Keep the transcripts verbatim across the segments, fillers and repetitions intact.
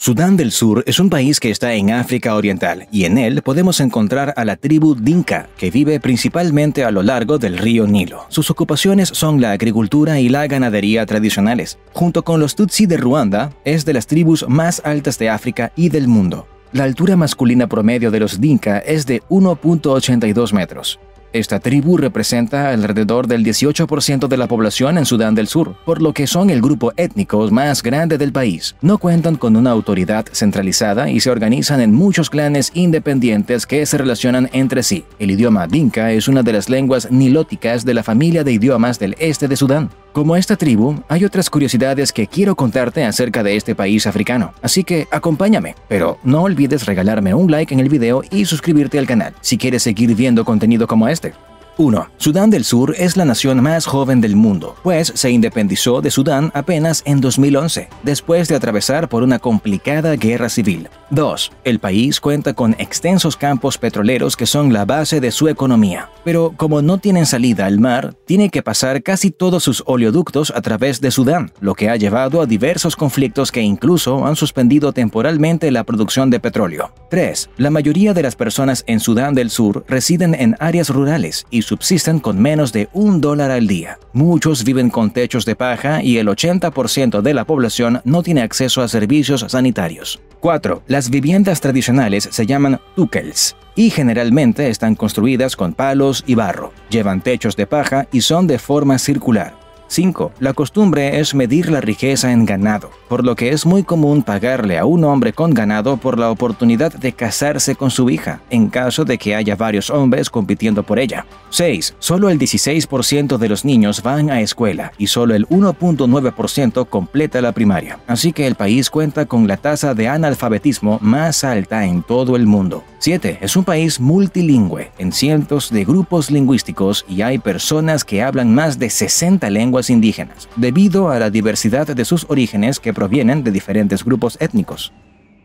Sudán del Sur es un país que está en África Oriental y en él podemos encontrar a la tribu Dinka, que vive principalmente a lo largo del río Nilo. Sus ocupaciones son la agricultura y la ganadería tradicionales. Junto con los Tutsi de Ruanda, es de las tribus más altas de África y del mundo. La altura masculina promedio de los Dinka es de uno punto ochenta y dos metros. Esta tribu representa alrededor del dieciocho por ciento de la población en Sudán del Sur, por lo que son el grupo étnico más grande del país. No cuentan con una autoridad centralizada y se organizan en muchos clanes independientes que se relacionan entre sí. El idioma Dinka es una de las lenguas nilóticas de la familia de idiomas del este de Sudán. Como esta tribu, hay otras curiosidades que quiero contarte acerca de este país africano, así que acompáñame. Pero no olvides regalarme un like en el video y suscribirte al canal si quieres seguir viendo contenido como este. uno. Sudán del Sur es la nación más joven del mundo, pues se independizó de Sudán apenas en dos mil once, después de atravesar por una complicada guerra civil. dos. El país cuenta con extensos campos petroleros que son la base de su economía, pero como no tienen salida al mar, tiene que pasar casi todos sus oleoductos a través de Sudán, lo que ha llevado a diversos conflictos que incluso han suspendido temporalmente la producción de petróleo. tres. La mayoría de las personas en Sudán del Sur residen en áreas rurales y subsisten con menos de un dólar al día. Muchos viven con techos de paja y el ochenta por ciento de la población no tiene acceso a servicios sanitarios. cuatro. Las viviendas tradicionales se llaman tukels y generalmente están construidas con palos y barro. Llevan techos de paja y son de forma circular. cinco. La costumbre es medir la riqueza en ganado, por lo que es muy común pagarle a un hombre con ganado por la oportunidad de casarse con su hija, en caso de que haya varios hombres compitiendo por ella. seis. Solo el dieciséis por ciento de los niños van a escuela y solo el uno punto nueve por ciento completa la primaria, así que el país cuenta con la tasa de analfabetismo más alta en todo el mundo. siete. Es un país multilingüe, en cientos de grupos lingüísticos y hay personas que hablan más de sesenta lenguas indígenas, debido a la diversidad de sus orígenes que provienen de diferentes grupos étnicos.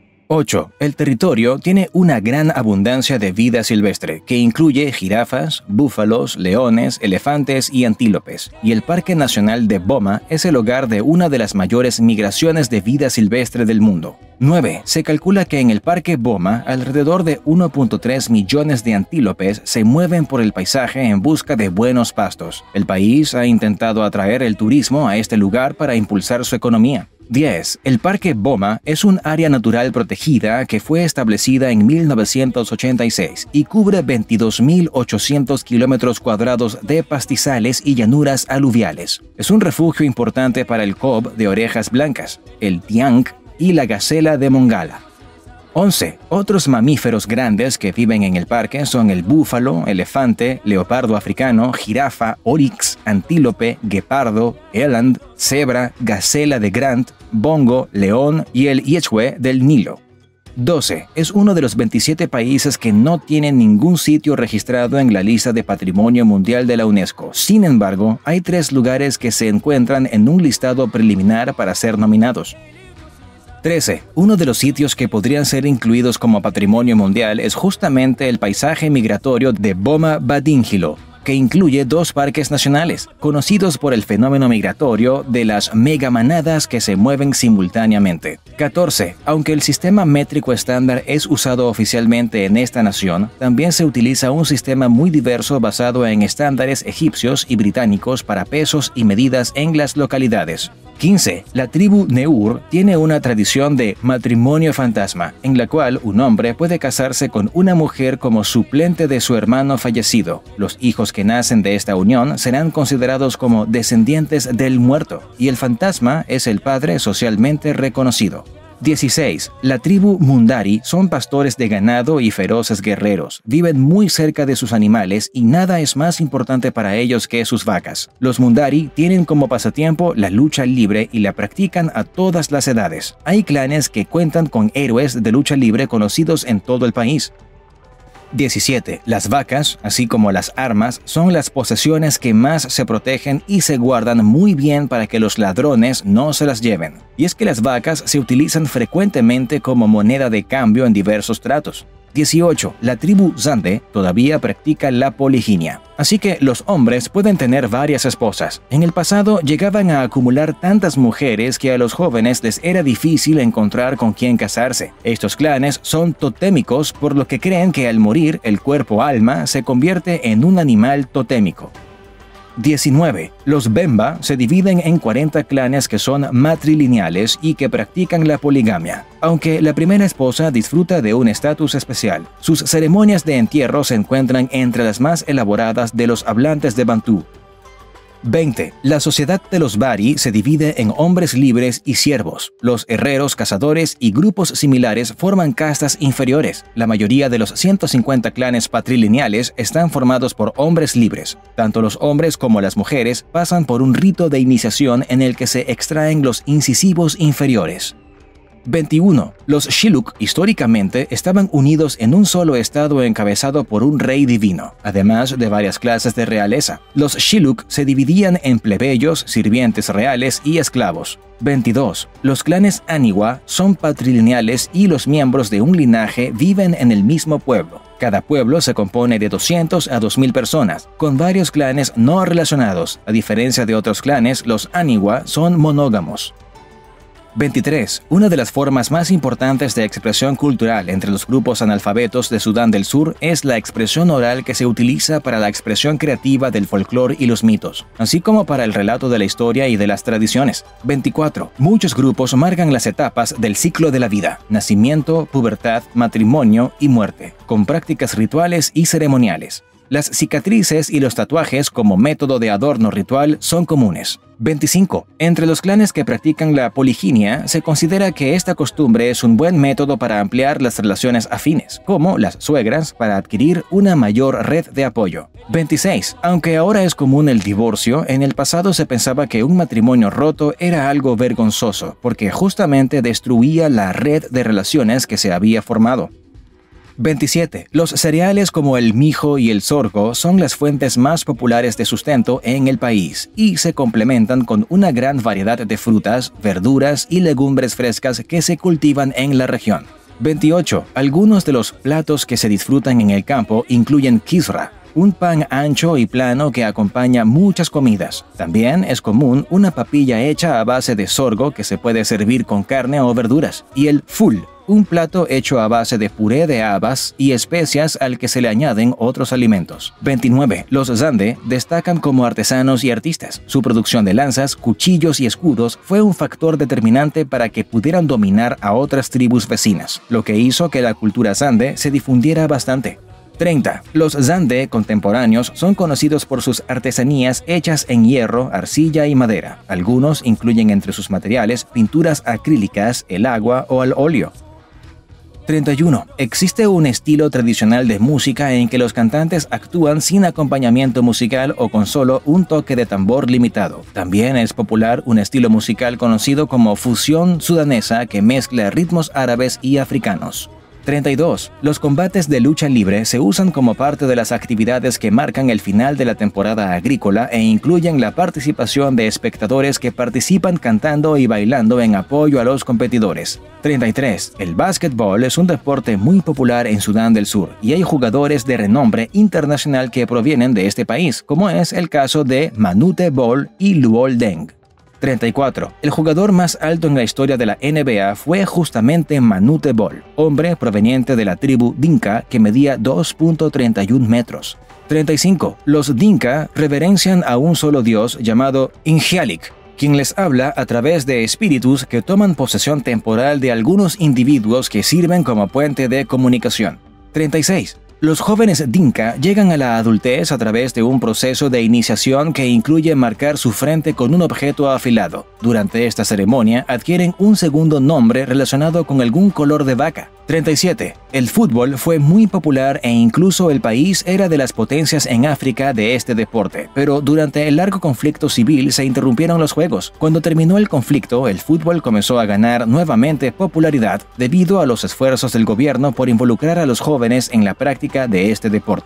ocho. El territorio tiene una gran abundancia de vida silvestre, que incluye jirafas, búfalos, leones, elefantes y antílopes, y el Parque Nacional de Boma es el hogar de una de las mayores migraciones de vida silvestre del mundo. nueve. Se calcula que en el Parque Boma alrededor de uno punto tres millones de antílopes se mueven por el paisaje en busca de buenos pastos. El país ha intentado atraer el turismo a este lugar para impulsar su economía. diez. El Parque Boma es un área natural protegida que fue establecida en mil novecientos ochenta y seis y cubre veintidós mil ochocientos kilómetros cuadrados de pastizales y llanuras aluviales. Es un refugio importante para el cob de orejas blancas, el tiang y la gacela de Mongala. once. Otros mamíferos grandes que viven en el parque son el búfalo, elefante, leopardo africano, jirafa, oryx, antílope, guepardo, eland, cebra, gacela de Grant, bongo, león y el iechue del Nilo. doce. Es uno de los veintisiete países que no tienen ningún sitio registrado en la lista de Patrimonio Mundial de la UNESCO. Sin embargo, hay tres lugares que se encuentran en un listado preliminar para ser nominados. trece. Uno de los sitios que podrían ser incluidos como patrimonio mundial es justamente el paisaje migratorio de Boma Badingilo, que incluye dos parques nacionales, conocidos por el fenómeno migratorio de las megamanadas que se mueven simultáneamente. catorce. Aunque el sistema métrico estándar es usado oficialmente en esta nación, también se utiliza un sistema muy diverso basado en estándares egipcios y británicos para pesos y medidas en las localidades. quince. La tribu Neur tiene una tradición de matrimonio fantasma, en la cual un hombre puede casarse con una mujer como suplente de su hermano fallecido. Los hijos que nacen de esta unión serán considerados como descendientes del muerto, y el fantasma es el padre socialmente reconocido. dieciséis. La tribu Mundari son pastores de ganado y feroces guerreros. Viven muy cerca de sus animales y nada es más importante para ellos que sus vacas. Los Mundari tienen como pasatiempo la lucha libre y la practican a todas las edades. Hay clanes que cuentan con héroes de lucha libre conocidos en todo el país. diecisiete. Las vacas, así como las armas, son las posesiones que más se protegen y se guardan muy bien para que los ladrones no se las lleven. Y es que las vacas se utilizan frecuentemente como moneda de cambio en diversos tratos. dieciocho. La tribu Zande todavía practica la poliginia. Así que los hombres pueden tener varias esposas. En el pasado llegaban a acumular tantas mujeres que a los jóvenes les era difícil encontrar con quién casarse. Estos clanes son totémicos, por lo que creen que al morir el cuerpo-alma se convierte en un animal totémico. diecinueve. Los Bemba se dividen en cuarenta clanes que son matrilineales y que practican la poligamia. Aunque la primera esposa disfruta de un estatus especial, sus ceremonias de entierro se encuentran entre las más elaboradas de los hablantes de bantú. veinte. La sociedad de los Bari se divide en hombres libres y siervos. Los herreros, cazadores y grupos similares forman castas inferiores. La mayoría de los ciento cincuenta clanes patrilineales están formados por hombres libres. Tanto los hombres como las mujeres pasan por un rito de iniciación en el que se extraen los incisivos inferiores. veintiuno. Los Shilluk históricamente estaban unidos en un solo estado encabezado por un rey divino, además de varias clases de realeza. Los Shilluk se dividían en plebeyos, sirvientes reales y esclavos. veintidós. Los clanes Aniwa son patrilineales y los miembros de un linaje viven en el mismo pueblo. Cada pueblo se compone de doscientas a dos mil personas, con varios clanes no relacionados. A diferencia de otros clanes, los Aniwa son monógamos. veintitrés. Una de las formas más importantes de expresión cultural entre los grupos analfabetos de Sudán del Sur es la expresión oral que se utiliza para la expresión creativa del folclore y los mitos, así como para el relato de la historia y de las tradiciones. veinticuatro. Muchos grupos marcan las etapas del ciclo de la vida: nacimiento, pubertad, matrimonio y muerte, con prácticas rituales y ceremoniales. Las cicatrices y los tatuajes como método de adorno ritual son comunes. veinticinco. Entre los clanes que practican la poliginia, se considera que esta costumbre es un buen método para ampliar las relaciones afines, como las suegras, para adquirir una mayor red de apoyo. veintiséis. Aunque ahora es común el divorcio, en el pasado se pensaba que un matrimonio roto era algo vergonzoso, porque justamente destruía la red de relaciones que se había formado. veintisiete. Los cereales como el mijo y el sorgo son las fuentes más populares de sustento en el país y se complementan con una gran variedad de frutas, verduras y legumbres frescas que se cultivan en la región. veintiocho. Algunos de los platos que se disfrutan en el campo incluyen kisra, un pan ancho y plano que acompaña muchas comidas. También es común una papilla hecha a base de sorgo que se puede servir con carne o verduras, y el ful, un plato hecho a base de puré de habas y especias al que se le añaden otros alimentos. veintinueve. Los Zande destacan como artesanos y artistas. Su producción de lanzas, cuchillos y escudos fue un factor determinante para que pudieran dominar a otras tribus vecinas, lo que hizo que la cultura Zande se difundiera bastante. treinta. Los Zande contemporáneos son conocidos por sus artesanías hechas en hierro, arcilla y madera. Algunos incluyen entre sus materiales pinturas acrílicas, el agua o el óleo. treinta y uno. Existe un estilo tradicional de música en que los cantantes actúan sin acompañamiento musical o con solo un toque de tambor limitado. También es popular un estilo musical conocido como fusión sudanesa que mezcla ritmos árabes y africanos. treinta y dos. Los combates de lucha libre se usan como parte de las actividades que marcan el final de la temporada agrícola e incluyen la participación de espectadores que participan cantando y bailando en apoyo a los competidores. treinta y tres. El básquetbol es un deporte muy popular en Sudán del Sur y hay jugadores de renombre internacional que provienen de este país, como es el caso de Manute Bol y Luol Deng. treinta y cuatro. El jugador más alto en la historia de la N B A fue justamente Manute Bol, hombre proveniente de la tribu Dinka que medía dos punto treinta y un metros. treinta y cinco. Los Dinka reverencian a un solo dios llamado Ingialik, quien les habla a través de espíritus que toman posesión temporal de algunos individuos que sirven como puente de comunicación. treinta y seis. Los jóvenes Dinka llegan a la adultez a través de un proceso de iniciación que incluye marcar su frente con un objeto afilado. Durante esta ceremonia adquieren un segundo nombre relacionado con algún color de vaca. treinta y siete. El fútbol fue muy popular e incluso el país era de las potencias en África de este deporte, pero durante el largo conflicto civil se interrumpieron los juegos. Cuando terminó el conflicto, el fútbol comenzó a ganar nuevamente popularidad debido a los esfuerzos del gobierno por involucrar a los jóvenes en la práctica de este deporte.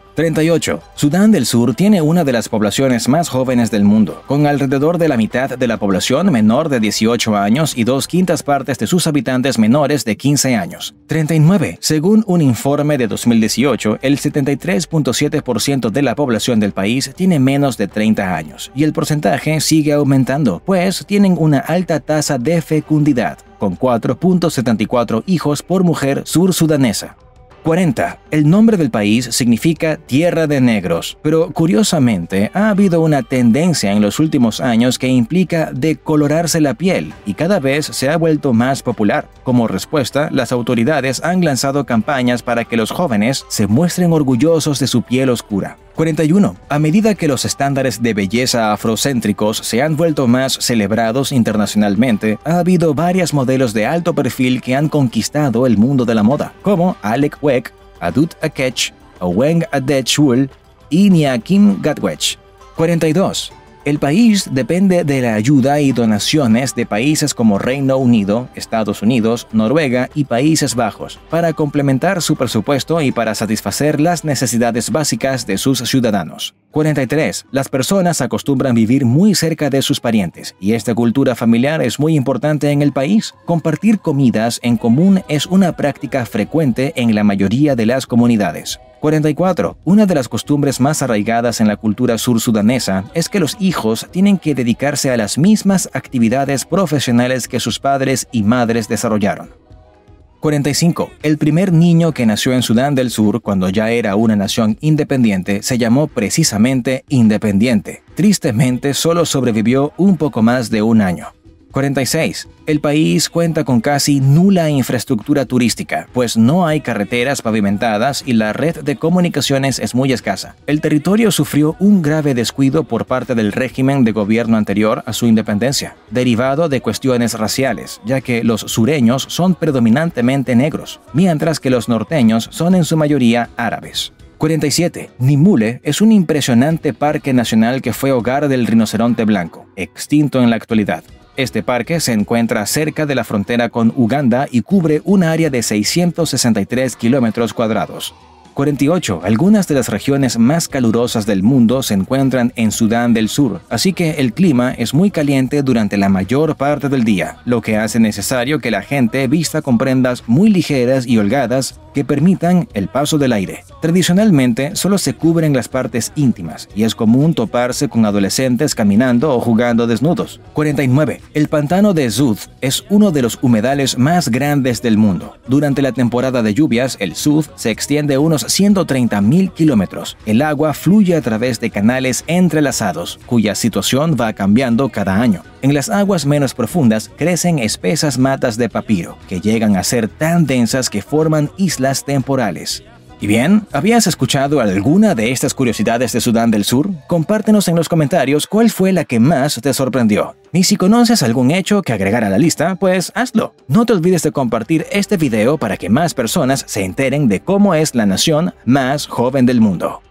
treinta y ocho. Sudán del Sur tiene una de las poblaciones más jóvenes del mundo, con alrededor de la mitad de la población menor de dieciocho años y dos quintas partes de sus habitantes menores de quince años. treinta y nueve. Según un informe de dos mil dieciocho, el setenta y tres punto siete por ciento de la población del país tiene menos de treinta años, y el porcentaje sigue aumentando, pues tienen una alta tasa de fecundidad, con cuatro punto setenta y cuatro hijos por mujer sur-sudanesa. cuarenta. El nombre del país significa Tierra de Negros, pero curiosamente ha habido una tendencia en los últimos años que implica decolorarse la piel y cada vez se ha vuelto más popular. Como respuesta, las autoridades han lanzado campañas para que los jóvenes se muestren orgullosos de su piel oscura. cuarenta y uno. A medida que los estándares de belleza afrocéntricos se han vuelto más celebrados internacionalmente, ha habido varios modelos de alto perfil que han conquistado el mundo de la moda, como Alec Wek, Adut Akech, Oweng Adechul y Niakim Gatwech. cuarenta y dos. El país depende de la ayuda y donaciones de países como Reino Unido, Estados Unidos, Noruega y Países Bajos para complementar su presupuesto y para satisfacer las necesidades básicas de sus ciudadanos. cuarenta y tres. Las personas acostumbran vivir muy cerca de sus parientes y esta cultura familiar es muy importante en el país. Compartir comidas en común es una práctica frecuente en la mayoría de las comunidades. cuarenta y cuatro. Una de las costumbres más arraigadas en la cultura sur-sudanesa es que los hijos tienen que dedicarse a las mismas actividades profesionales que sus padres y madres desarrollaron. cuarenta y cinco. El primer niño que nació en Sudán del Sur cuando ya era una nación independiente se llamó precisamente Independiente. Tristemente, solo sobrevivió un poco más de un año. cuarenta y seis. El país cuenta con casi nula infraestructura turística, pues no hay carreteras pavimentadas y la red de comunicaciones es muy escasa. El territorio sufrió un grave descuido por parte del régimen de gobierno anterior a su independencia, derivado de cuestiones raciales, ya que los sureños son predominantemente negros, mientras que los norteños son en su mayoría árabes. cuarenta y siete. Nimule es un impresionante parque nacional que fue hogar del rinoceronte blanco, extinto en la actualidad. Este parque se encuentra cerca de la frontera con Uganda y cubre un área de seiscientos sesenta y tres kilómetros cuadrados. cuarenta y ocho. Algunas de las regiones más calurosas del mundo se encuentran en Sudán del Sur, así que el clima es muy caliente durante la mayor parte del día, lo que hace necesario que la gente vista con prendas muy ligeras y holgadas que permitan el paso del aire. Tradicionalmente, solo se cubren las partes íntimas y es común toparse con adolescentes caminando o jugando desnudos. cuarenta y nueve. El pantano de Zud es uno de los humedales más grandes del mundo. Durante la temporada de lluvias, el Zud se extiende unos ciento treinta mil kilómetros. El agua fluye a través de canales entrelazados, cuya situación va cambiando cada año. En las aguas menos profundas crecen espesas matas de papiro, que llegan a ser tan densas que forman islas temporales. Y bien, ¿habías escuchado alguna de estas curiosidades de Sudán del Sur? Compártenos en los comentarios cuál fue la que más te sorprendió. Y si conoces algún hecho que agregar a la lista, pues hazlo. No te olvides de compartir este video para que más personas se enteren de cómo es la nación más joven del mundo.